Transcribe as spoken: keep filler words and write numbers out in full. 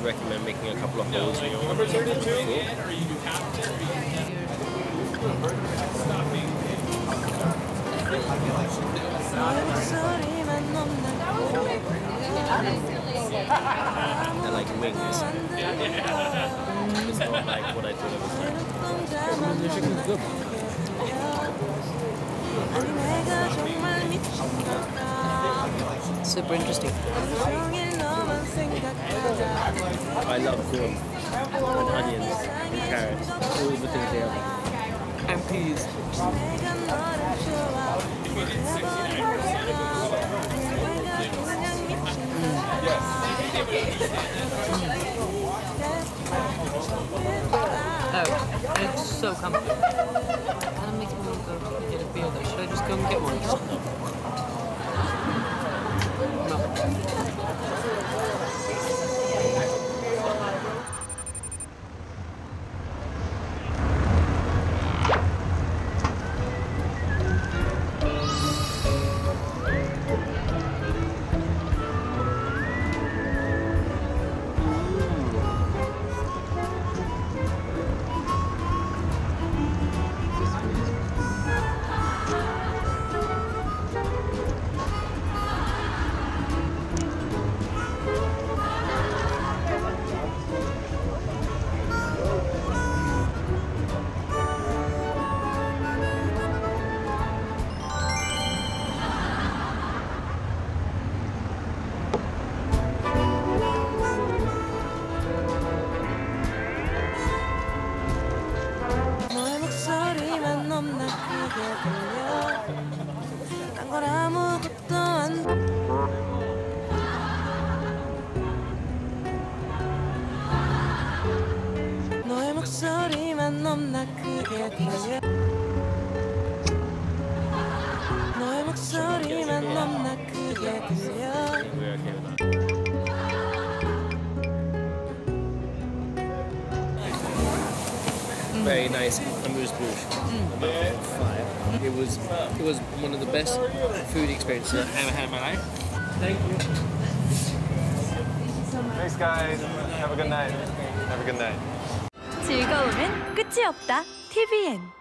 would recommend making a couple of holes in your number thirty-two. I like wings. It's not like what I thought it was like. The chicken's good. Super interesting. I love corn and onions and carrots, all the things together. And peas. Oh, it's so comfy. Kind of makes me want to go get a beer though. Should I just go and get one? No. 너의 목소리만 넘나 크게 들려 너의 목소리만 넘나 크게 들려 Very nice amuse-bouche. Mm. Five. It was it was one of the best food experiences I've ever had in my life. Thank you. Thanks, guys. Have a good night. Have a good night. 즐거움은 끝이 없다. 티비엔